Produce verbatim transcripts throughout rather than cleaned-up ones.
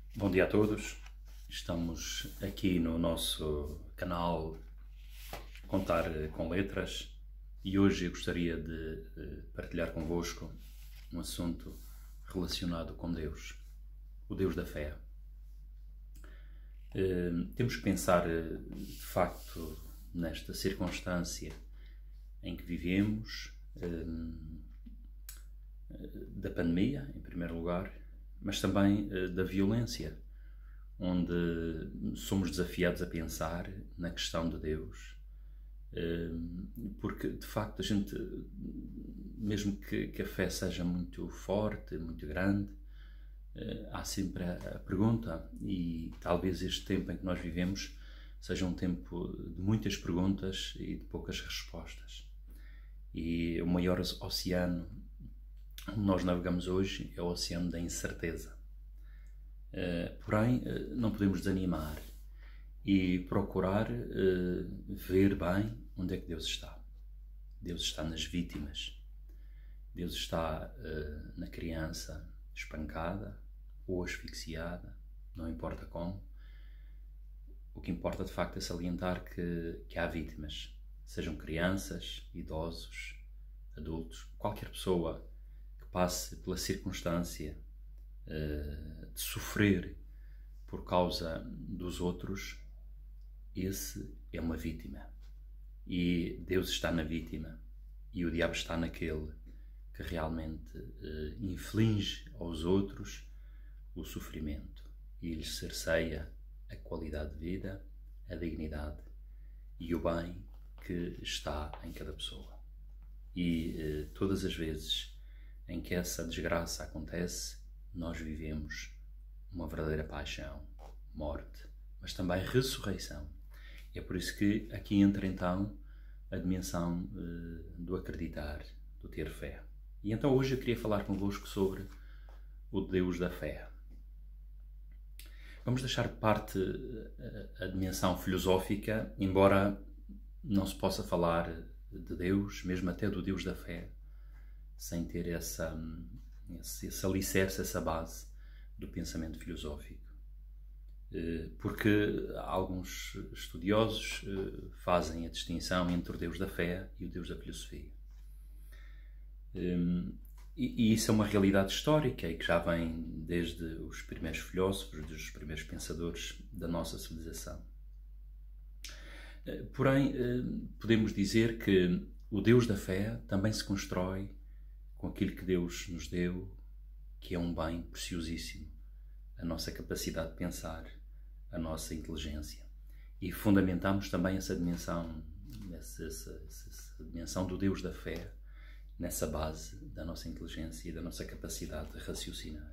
Bom dia a todos. Estamos aqui no nosso canal Contar com Letras e hoje eu gostaria de partilhar convosco um assunto relacionado com Deus, o Deus da fé. Temos que pensar, de facto, nesta circunstância em que vivemos, da pandemia, em primeiro lugar, mas também da violência, onde somos desafiados a pensar na questão de Deus, porque de facto a gente, mesmo que, que a fé seja muito forte, muito grande, há sempre a pergunta, e talvez este tempo em que nós vivemos seja um tempo de muitas perguntas e de poucas respostas. E o maior oceano onde nós navegamos hoje é o oceano da incerteza. Uh, porém, uh, não podemos desanimar e procurar uh, ver bem onde é que Deus está. Deus está nas vítimas. Deus está uh, na criança espancada ou asfixiada, não importa como. O que importa de facto é salientar que, que há vítimas, sejam crianças, idosos, adultos, qualquer pessoa que passe pela circunstância uh, de sofrer por causa dos outros, esse é uma vítima. E Deus está na vítima e o diabo está naquele que realmente uh, inflige aos outros o sofrimento e lhes cerceia a qualidade de vida, a dignidade e o bem que está em cada pessoa. E uh, todas as vezes em que essa desgraça acontece, nós vivemos uma verdadeira paixão, morte, mas também ressurreição. E é por isso que aqui entra então a dimensão uh, do acreditar, do ter fé. E então hoje eu queria falar convosco sobre o Deus da fé. Vamos deixar de parte a, a dimensão filosófica, embora não se possa falar de Deus, mesmo até do Deus da fé, sem ter essa, esse, esse alicerce, essa base do pensamento filosófico. Porque alguns estudiosos fazem a distinção entre o Deus da fé e o Deus da filosofia. E isso é uma realidade histórica e que já vem desde os primeiros filósofos, desde os primeiros pensadores da nossa civilização. Porém, podemos dizer que o Deus da fé também se constrói com aquilo que Deus nos deu, que é um bem preciosíssimo, a nossa capacidade de pensar, a nossa inteligência. E fundamentamos também essa dimensão, essa, essa, essa dimensão do Deus da fé, nessa base da nossa inteligência e da nossa capacidade de raciocinar.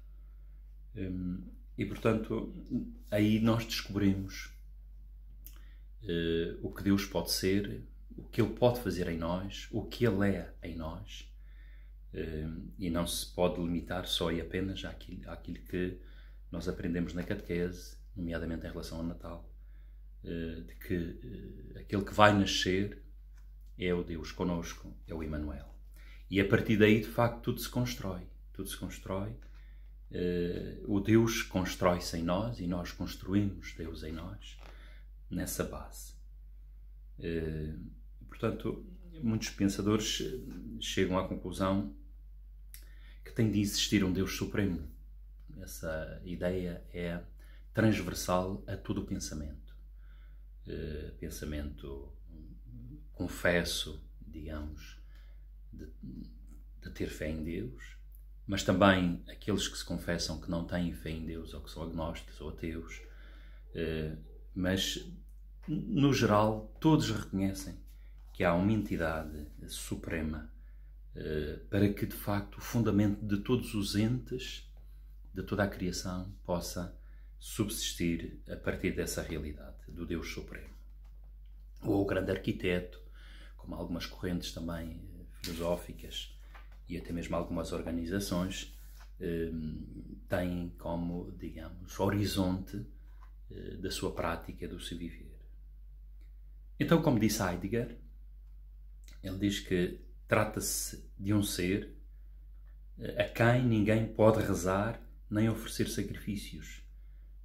E, portanto, aí nós descobrimos uh, o que Deus pode ser, o que Ele pode fazer em nós, o que Ele é em nós, uh, e não se pode limitar só e apenas àquilo, àquilo que nós aprendemos na catequese, nomeadamente em relação ao Natal, uh, de que uh, aquele que vai nascer é o Deus conosco, é o Emmanuel. E a partir daí, de facto, tudo se constrói. Tudo se constrói. Uh, o Deus constrói-se em nós e nós construímos Deus em nós, nessa base. Uh, portanto, muitos pensadores chegam à conclusão que tem de existir um Deus supremo. Essa ideia é transversal a todo o pensamento. Uh, pensamento, confesso, digamos, De, de ter fé em Deus, mas também aqueles que se confessam que não têm fé em Deus, ou que são agnósticos ou ateus, eh, mas no geral todos reconhecem que há uma entidade suprema eh, para que de facto o fundamento de todos os entes, de toda a criação, possa subsistir a partir dessa realidade do Deus supremo. Ou o grande arquiteto, como algumas correntes também filosóficas e até mesmo algumas organizações eh, têm como, digamos, horizonte eh, da sua prática, do seu viver. Então, como disse Heidegger, ele diz que trata-se de um ser a quem ninguém pode rezar nem oferecer sacrifícios,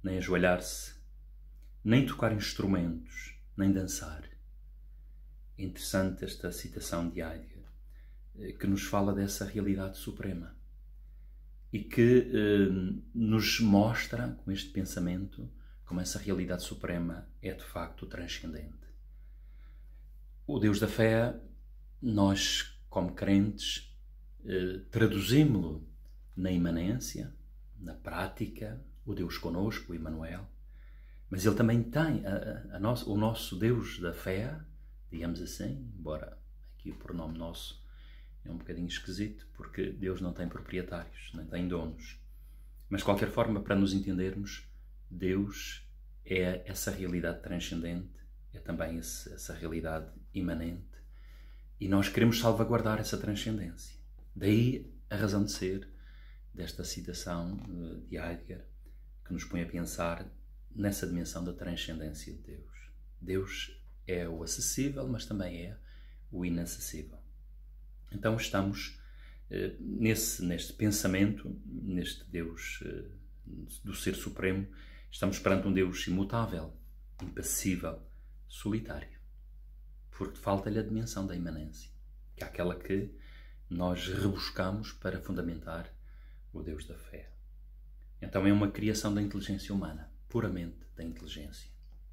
nem ajoelhar-se, nem tocar instrumentos, nem dançar. É interessante esta citação de Heidegger, que nos fala dessa realidade suprema e que eh, nos mostra, com este pensamento, como essa realidade suprema é de facto transcendente. O Deus da fé, nós, como crentes, eh, traduzimos-lo na imanência, na prática, o Deus conosco, o Emmanuel, mas ele também tem a, a, a nosso, o nosso Deus da fé, digamos assim, embora aqui o pronome nosso é um bocadinho esquisito, porque Deus não tem proprietários, nem tem donos. Mas, de qualquer forma, para nos entendermos, Deus é essa realidade transcendente, é também esse, essa realidade imanente, e nós queremos salvaguardar essa transcendência. Daí a razão de ser desta citação de Heidegger, que nos põe a pensar nessa dimensão da transcendência de Deus. Deus é o acessível, mas também é o inacessível. Então estamos eh, nesse, neste pensamento, neste Deus eh, do Ser Supremo, estamos perante um Deus imutável, impassível, solitário, porque falta-lhe a dimensão da imanência, que é aquela que nós rebuscamos para fundamentar o Deus da fé. Então é uma criação da inteligência humana, puramente da inteligência.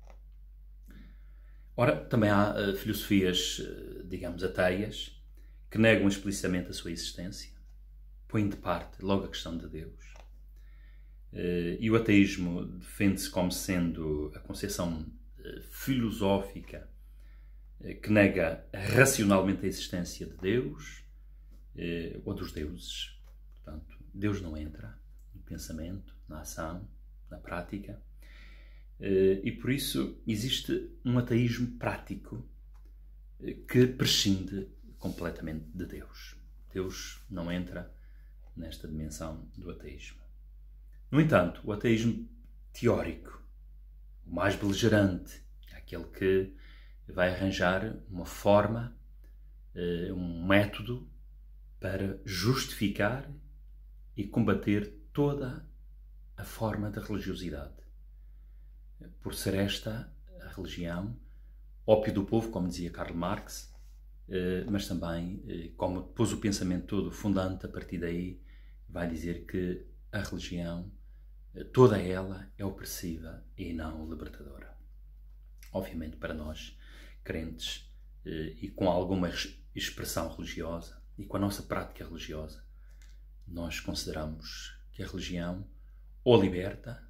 Ora, também há uh, filosofias, uh, digamos, ateias, que negam explicitamente a sua existência, põem de parte logo a questão de Deus. Uh, e o ateísmo defende-se como sendo a concepção uh, filosófica uh, que nega racionalmente a existência de Deus uh, ou dos deuses. Portanto, Deus não entra no pensamento, na ação, na prática. Uh, e por isso existe um ateísmo prático uh, que prescinde completamente de Deus. Deus não entra nesta dimensão do ateísmo. No entanto, o ateísmo teórico, o mais beligerante, é aquele que vai arranjar uma forma, uh, um método para justificar e combater toda a forma de religiosidade. Por ser esta a religião, ópio do povo, como dizia Karl Marx, mas também, como pôs o pensamento todo fundante, a partir daí vai dizer que a religião, toda ela, é opressiva e não libertadora. Obviamente, para nós, crentes, e com alguma expressão religiosa, e com a nossa prática religiosa, nós consideramos que a religião ou liberta,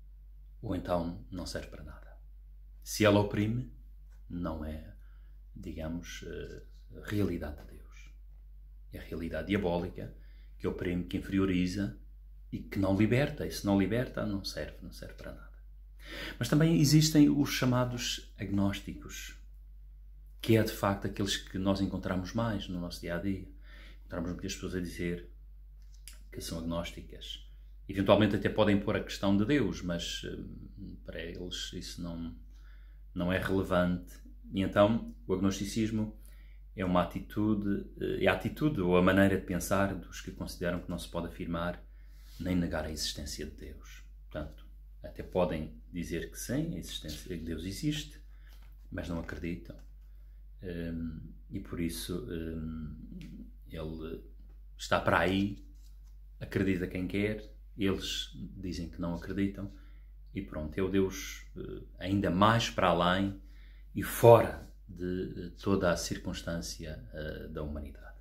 ou então não serve para nada. Se ela oprime, não é, digamos, a realidade de Deus. É a realidade diabólica que oprime, que inferioriza e que não liberta. E se não liberta, não serve, não serve para nada. Mas também existem os chamados agnósticos, que é de facto aqueles que nós encontramos mais no nosso dia-a-dia. Encontramos muitas pessoas a dizer que são agnósticas. Eventualmente até podem pôr a questão de Deus, mas para eles isso não, não é relevante. E então o agnosticismo é uma atitude, é a atitude ou a maneira de pensar dos que consideram que não se pode afirmar nem negar a existência de Deus. Portanto, até podem dizer que sim, a existência de Deus existe, mas não acreditam. E por isso ele está para aí, acredita quem quer, eles dizem que não acreditam, e pronto, é o Deus ainda mais para além e fora de toda a circunstância da humanidade.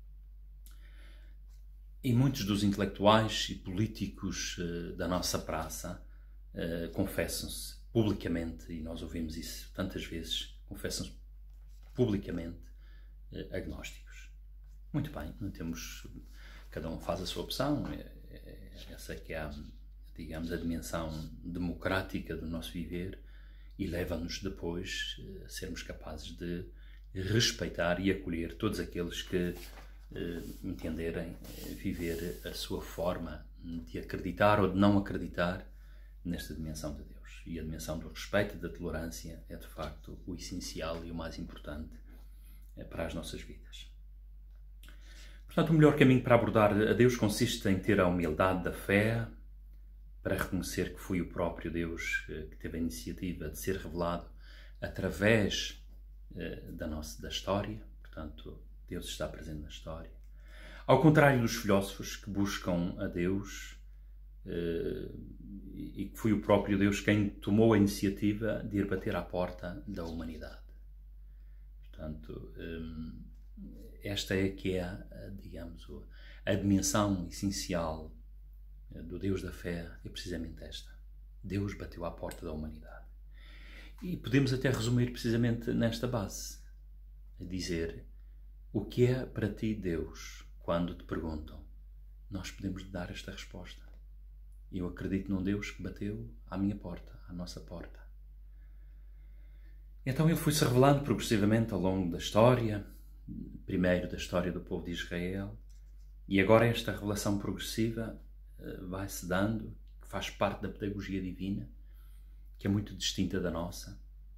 E muitos dos intelectuais e políticos da nossa praça confessam-se publicamente, e nós ouvimos isso tantas vezes, confessam-se publicamente agnósticos. Muito bem, não temos, cada um faz a sua opção. Essa é que é, a, digamos, a dimensão democrática do nosso viver e leva-nos depois a sermos capazes de respeitar e acolher todos aqueles que eh, entenderem viver a sua forma de acreditar ou de não acreditar nesta dimensão de Deus. E a dimensão do respeito e da tolerância é, de facto, o essencial e o mais importante eh, para as nossas vidas. Portanto, o melhor caminho para abordar a Deus consiste em ter a humildade da fé, para reconhecer que foi o próprio Deus que teve a iniciativa de ser revelado através da nossa da história. Portanto, Deus está presente na história. Ao contrário dos filósofos que buscam a Deus, e que foi o próprio Deus quem tomou a iniciativa de ir bater à porta da humanidade. Portanto, esta é que é, digamos, a dimensão essencial do Deus da fé, é precisamente esta. Deus bateu à porta da humanidade. E podemos até resumir precisamente nesta base, a dizer: o que é para ti Deus? Quando te perguntam, nós podemos dar esta resposta. Eu acredito num Deus que bateu à minha porta, à nossa porta. Então ele foi-se revelando progressivamente ao longo da história, primeiro da história do povo de Israel, e agora esta revelação progressiva uh, vai-se dando, que faz parte da pedagogia divina, que é muito distinta da nossa,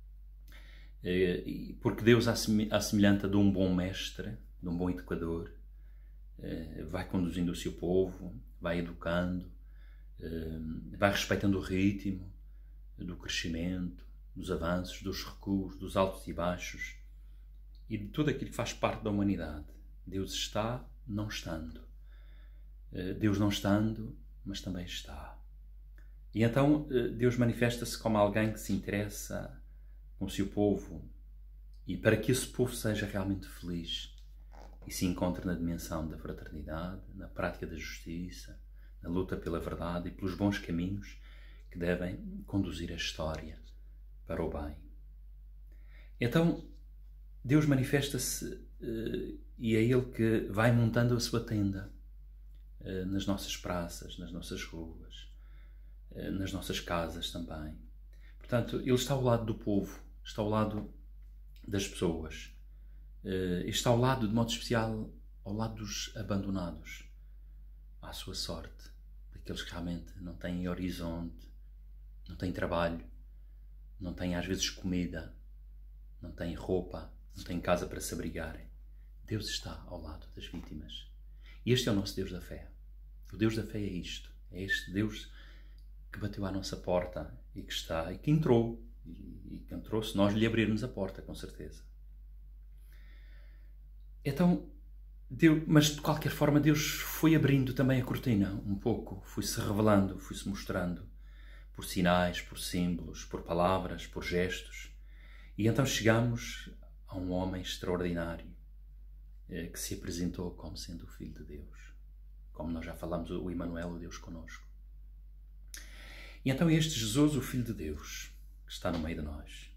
uh, porque Deus, à semelhança de um bom mestre, de um bom educador, uh, vai conduzindo o seu povo, vai educando, uh, vai respeitando o ritmo do crescimento, dos avanços, dos recuos, dos altos e baixos e de tudo aquilo que faz parte da humanidade. Deus está não estando. Deus não estando, mas também está. E então Deus manifesta-se como alguém que se interessa com o seu povo, e para que esse povo seja realmente feliz e se encontre na dimensão da fraternidade, na prática da justiça, na luta pela verdade e pelos bons caminhos que devem conduzir a história para o bem. Então, Deus manifesta-se uh, e é Ele que vai montando a sua tenda uh, nas nossas praças, nas nossas ruas, uh, nas nossas casas também. Portanto, Ele está ao lado do povo, está ao lado das pessoas, uh, está ao lado, de modo especial, ao lado dos abandonados, à sua sorte, daqueles que realmente não têm horizonte, não têm trabalho, não têm às vezes comida, não têm roupa, não têm casa para se abrigarem. Deus está ao lado das vítimas. E este é o nosso Deus da fé. O Deus da fé é isto. É este Deus que bateu à nossa porta e que está, e que entrou. E que entrou se nós lhe abrirmos a porta, com certeza. Então, Deus, mas de qualquer forma Deus foi abrindo também a cortina um pouco. Foi-se revelando, foi-se mostrando. Por sinais, por símbolos, por palavras, por gestos. E então chegamos a um homem extraordinário eh, que se apresentou como sendo o Filho de Deus. Como nós já falamos, o Emmanuel, o Deus conosco. E então este Jesus, o Filho de Deus, que está no meio de nós.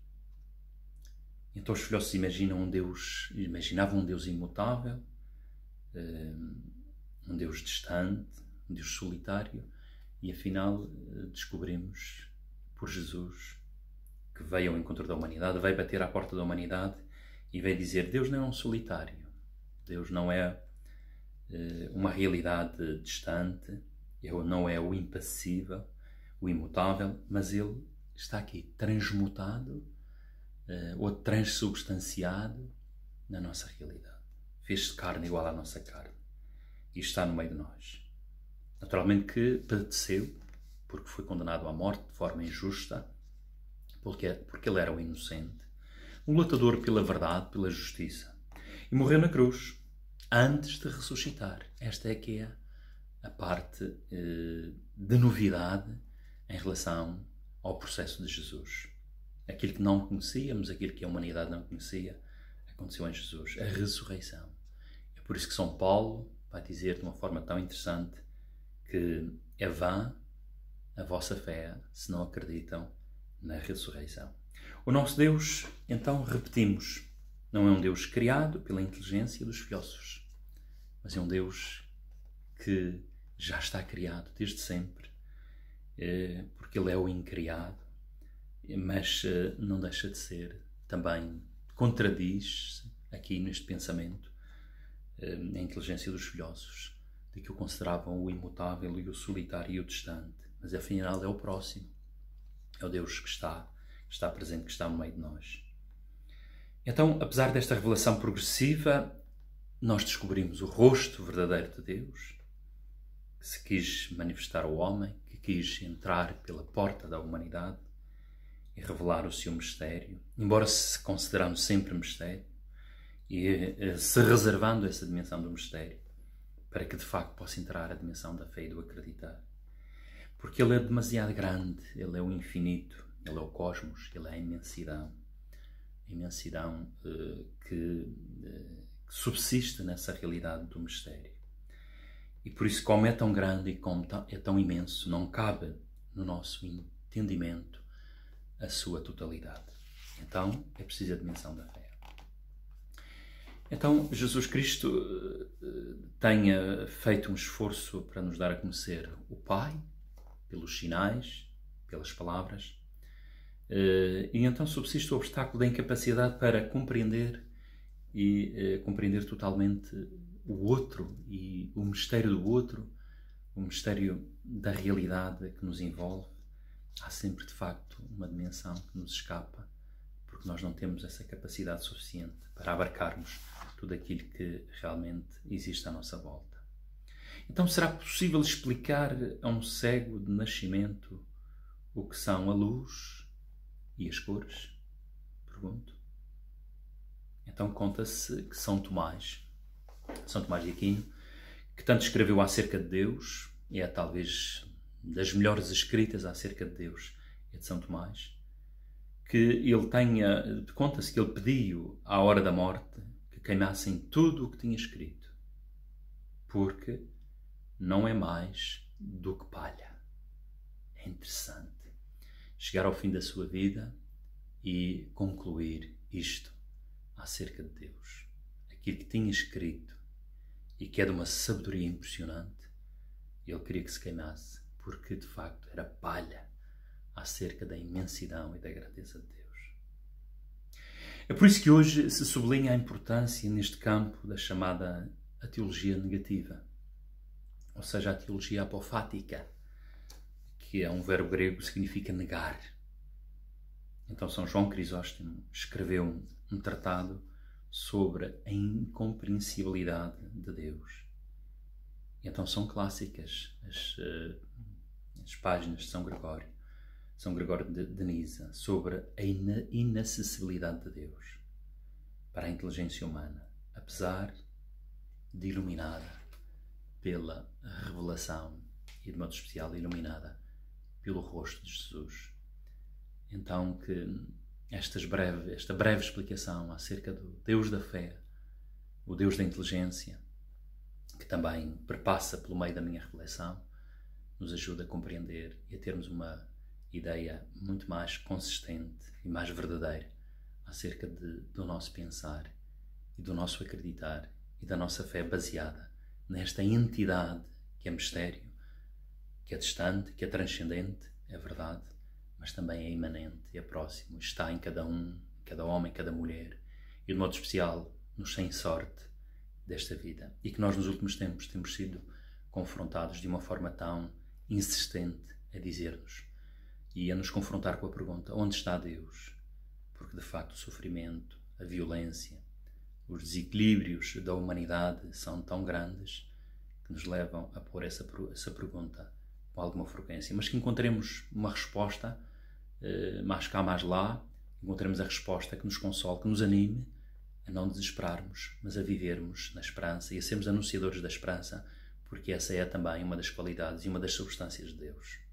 Então os filósofos imaginam um Deus, imaginavam um Deus imutável, eh, um Deus distante, um Deus solitário. E afinal descobrimos por Jesus que veio ao encontro da humanidade, veio bater à porta da humanidade e veio dizer: Deus não é um solitário, Deus não é uh, uma realidade distante, Ele não é o impassível, o imutável, mas Ele está aqui transmutado uh, ou transubstanciado na nossa realidade. Fez-se carne igual à nossa carne e está no meio de nós. Naturalmente que padeceu, porque foi condenado à morte de forma injusta, porque, porque ele era um inocente, um lutador pela verdade, pela justiça, e morreu na cruz, antes de ressuscitar. Esta é que é a parte eh, de novidade em relação ao processo de Jesus. Aquilo que não conhecíamos, aquilo que a humanidade não conhecia, aconteceu em Jesus, a ressurreição. É por isso que São Paulo vai dizer de uma forma tão interessante que é vã a vossa fé se não acreditam na ressurreição. O nosso Deus, então, repetimos, não é um Deus criado pela inteligência dos filósofos, mas é um Deus que já está criado desde sempre, porque Ele é o incriado, mas não deixa de ser, também contradiz aqui neste pensamento a inteligência dos filósofos, de que o consideravam o imutável e o solitário e o distante, mas afinal é o próximo, é o Deus que está, que está presente, que está no meio de nós. Então, apesar desta revelação progressiva, nós descobrimos o rosto verdadeiro de Deus, que se quis manifestar ao homem, que quis entrar pela porta da humanidade e revelar o seu mistério, embora se considerando sempre mistério, e se reservando essa dimensão do mistério, para que de facto possa entrar a dimensão da fé e do acreditar. Porque Ele é demasiado grande, Ele é o infinito, Ele é o cosmos, Ele é a imensidão. A imensidão uh, que, uh, que subsiste nessa realidade do mistério. E por isso, como é tão grande e como é tão imenso, não cabe no nosso entendimento a sua totalidade. Então, é preciso a dimensão da fé. Então, Jesus Cristo tenha feito um esforço para nos dar a conhecer o Pai, pelos sinais, pelas palavras, e então subsiste o obstáculo da incapacidade para compreender e compreender totalmente o outro e o mistério do outro, o mistério da realidade que nos envolve. Há sempre, de facto, uma dimensão que nos escapa, porque nós não temos essa capacidade suficiente para abarcarmos tudo aquilo que realmente existe à nossa volta. Então, será possível explicar a um cego de nascimento o que são a luz e as cores? Pergunto. Então, conta-se que São Tomás, São Tomás de Aquino, que tanto escreveu acerca de Deus, e é talvez das melhores escritas acerca de Deus, é de São Tomás, que ele tenha, conta-se que ele pediu à hora da morte que queimassem tudo o que tinha escrito, porque não é mais do que palha. É interessante chegar ao fim da sua vida e concluir isto acerca de Deus. Aquilo que tinha escrito e que é de uma sabedoria impressionante, ele queria que se queimasse, porque de facto era palha acerca da imensidão e da grandeza de Deus. É por isso que hoje se sublinha a importância neste campo da chamada a teologia negativa, ou seja, a teologia apofática, que é um verbo grego que significa negar. Então São João Crisóstomo escreveu um tratado sobre a incompreensibilidade de Deus. E então são clássicas as, as páginas de São Gregório, São Gregório de, de Nisa, sobre a ina, inacessibilidade de Deus para a inteligência humana, apesar de iluminada pela revelação e de modo especial iluminada pelo rosto de Jesus. Então que estas breve, esta breve explicação acerca do Deus da fé, o Deus da inteligência, que também perpassa pelo meio da minha reflexão, nos ajuda a compreender e a termos uma ideia muito mais consistente e mais verdadeira acerca de, do nosso pensar e do nosso acreditar e da nossa fé baseada nesta entidade que é mistério, que é distante, que é transcendente, é verdade, mas também é imanente e é próximo, está em cada um, cada homem, cada mulher, e de modo especial nos sem sorte desta vida, e que nós nos últimos tempos temos sido confrontados de uma forma tão insistente a dizer-nos e a nos confrontar com a pergunta: onde está Deus? Porque de facto o sofrimento, a violência, os desequilíbrios da humanidade são tão grandes que nos levam a pôr essa, essa pergunta com alguma frequência, mas que encontremos uma resposta, eh, mais cá, mais lá, encontremos a resposta que nos console, que nos anime a não desesperarmos, mas a vivermos na esperança e a sermos anunciadores da esperança, porque essa é também uma das qualidades e uma das substâncias de Deus.